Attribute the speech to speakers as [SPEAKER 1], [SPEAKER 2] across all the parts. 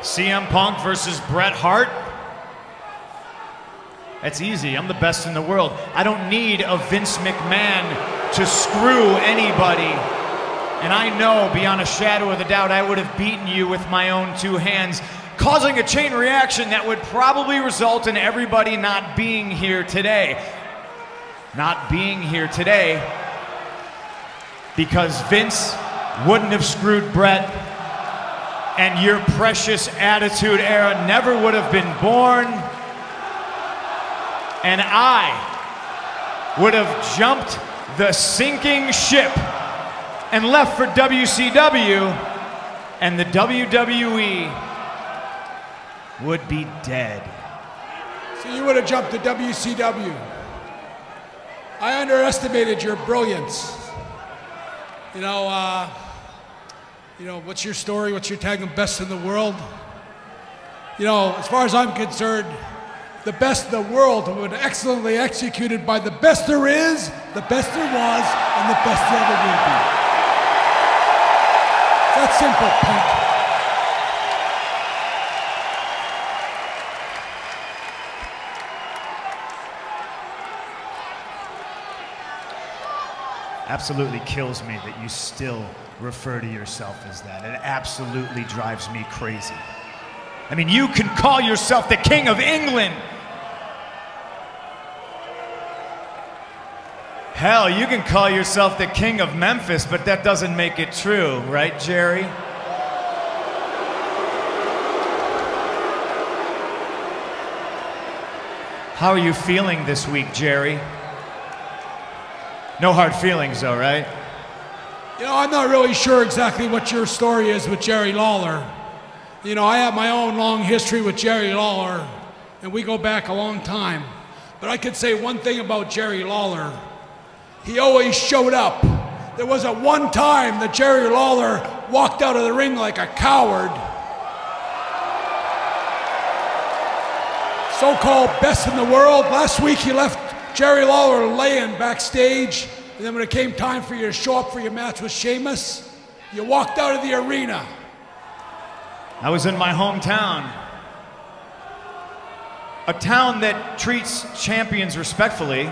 [SPEAKER 1] CM Punk versus Bret Hart. That's easy. I'm the best in the world. I don't need a Vince McMahon to screw anybody. And I know beyond a shadow of a doubt I would have beaten you with my own two hands, causing a chain reaction that would probably result in everybody not being here today. Not being here today because Vince wouldn't have screwed Bret, and your precious Attitude Era never would have been born, and I would have jumped the sinking ship and left for WCW, and the WWE would be dead.
[SPEAKER 2] So you would have jumped to WCW. I underestimated your brilliance. You know, what's your story? What's your tag of best in the world? You know, as far as I'm concerned, the best in the world would be excellently executed by the best there is, the best there was, and the best there ever will be. That's simple, Punk.
[SPEAKER 1] Absolutely kills me that you still refer to yourself as that. It absolutely drives me crazy. I mean, you can call yourself the King of England. Hell, you can call yourself the King of Memphis, but that doesn't make it true, right, Jerry? How are you feeling this week, Jerry? No hard feelings, though, right?
[SPEAKER 2] You know, I'm not really sure exactly what your story is with Jerry Lawler. You know, I have my own long history with Jerry Lawler, and we go back a long time. But I could say one thing about Jerry Lawler. He always showed up. There wasn't one time that Jerry Lawler walked out of the ring like a coward. So-called best in the world. Last week he left Jerry Lawler laying backstage, and then when it came time for you to show up for your match with Sheamus, you walked out of the arena.
[SPEAKER 1] I was in my hometown. A town that treats champions respectfully.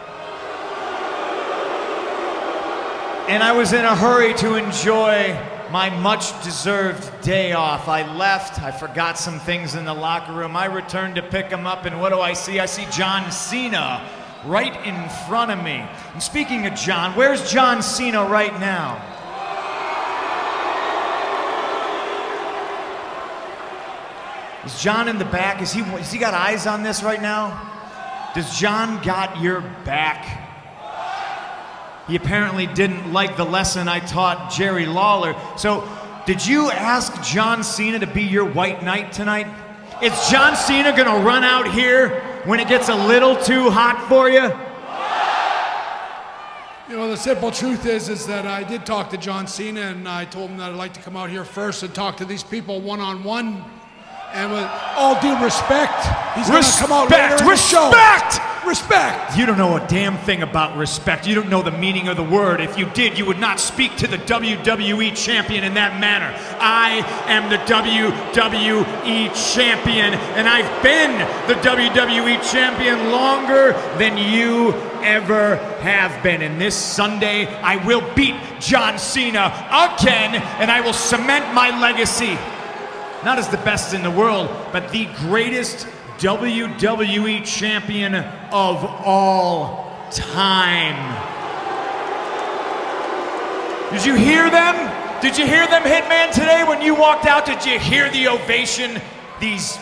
[SPEAKER 1] And I was in a hurry to enjoy my much-deserved day off. I left, I forgot some things in the locker room. I returned to pick them up, and what do I see? I see John Cena right in front of me. And speaking of John, where's John Cena right now? Is John in the back? Has he got eyes on this right now? Does John got your back? He apparently didn't like the lesson I taught Jerry Lawler. So, did you ask John Cena to be your white knight tonight? Is John Cena gonna run out here when it gets a little too hot for you?
[SPEAKER 2] You know, the simple truth is that I did talk to John Cena, and I told him that I'd like to come out here first and talk to these people one-on-one. And with all due respect, he's gonna come out later in the show. Respect!
[SPEAKER 1] You don't know a damn thing about respect. You don't know the meaning of the word. If you did, you would not speak to the WWE champion in that manner. I am the WWE champion, and I've been the WWE champion longer than you ever have been. And this Sunday, I will beat John Cena again, and I will cement my legacy. Not as the best in the world, but the greatest WWE champion of all time. Did you hear them? Did you hear them, Hitman, today when you walked out? Did you hear the ovation these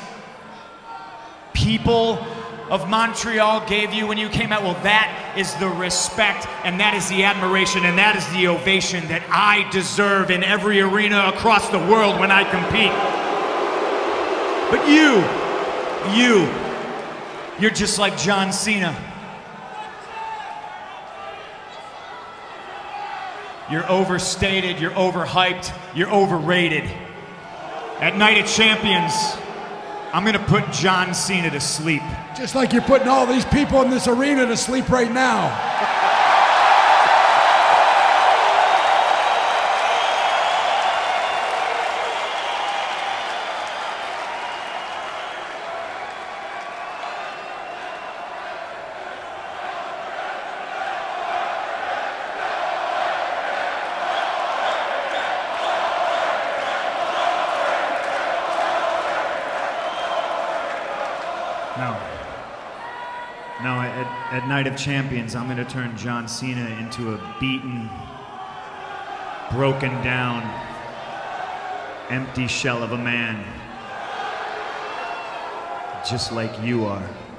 [SPEAKER 1] people of Montreal gave you when you came out? Well, that is the respect, and that is the admiration, and that is the ovation that I deserve in every arena across the world when I compete. But you're just like John Cena. You're overstated, you're overhyped, you're overrated. At Night of Champions, I'm gonna put John Cena to sleep.
[SPEAKER 2] Just like you're putting all these people in this arena to sleep right now.
[SPEAKER 1] No. No, at Night of Champions, I'm going to turn John Cena into a beaten, broken down, empty shell of a man. Just like you are.